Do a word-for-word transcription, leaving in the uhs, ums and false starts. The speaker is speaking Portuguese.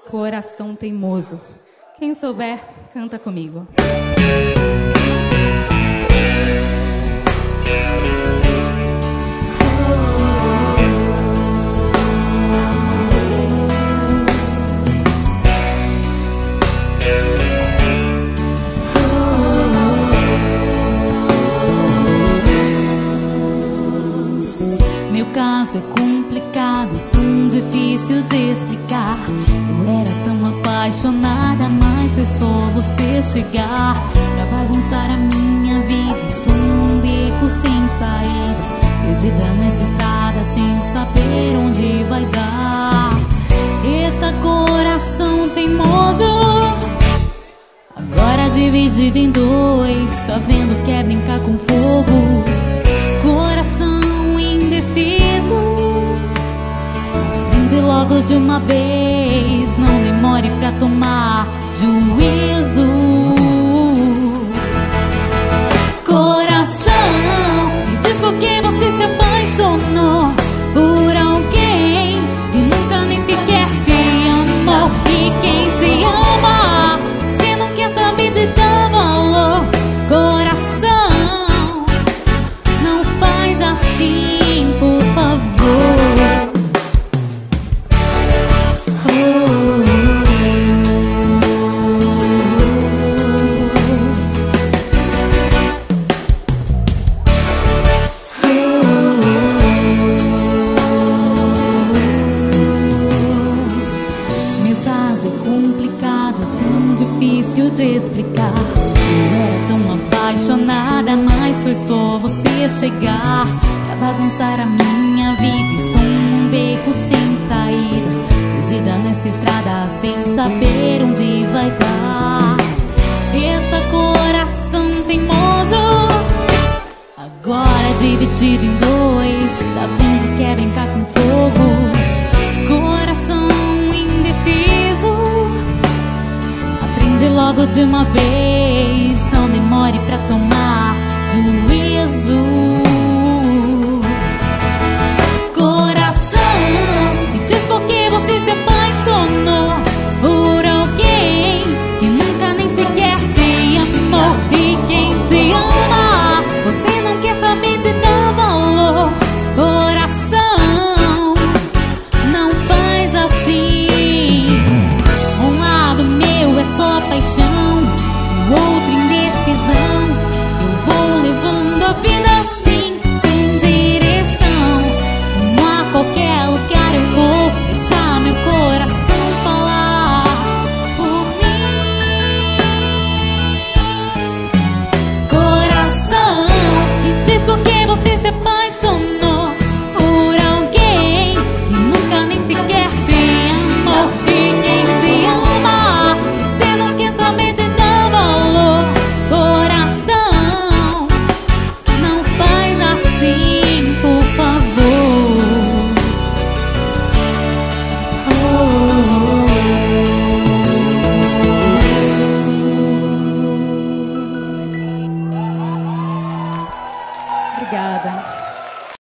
Coração teimoso. Quem souber, canta comigo. Meu caso é complicado, tão difícil de explicar. Eu era tão apaixonada, mas foi só você chegar pra bagunçar a minha vida. Estou num beco sem saída, perdida nessa estrada sem saber onde vai dar. Eita, coração teimoso, agora dividido em dois. Tá vendo que é brincar com fogo? Coração indeciso, aprende logo de uma vez, não demore pra tomar juízo. Coração, me diz por que você se apaixonou por alguém que nunca nem sequer te amou. E quem te ama, você não quer saber de dar valor. Coração, não faz assim, por favor. Meu caso é complicado, tão difícil de explicar. Eu era tão apaixonada, mas foi só você chegar pra bagunçar a minha vida. Estou num beco sem saída, perdida nessa estrada sem saber onde vai dar. Eita, coração teimoso, agora dividido em dois. Tá vendo que é brincar com fogo? Coração indeciso, aprende logo de uma vez, não demore pra tomar juízo. Coração, me diz por que você se apaixonou por alguém que nunca nem sequer te amou. E quem te ama, você não quer saber de dar valor. Coração, não faz assim. Um lado meu é só paixão, o outro indecisão. Eu vou levando a vida assim, sem direção. Como a qualquer lugar eu vou deixar meu coração falar por mim. Coração, me diz por que você se apaixonou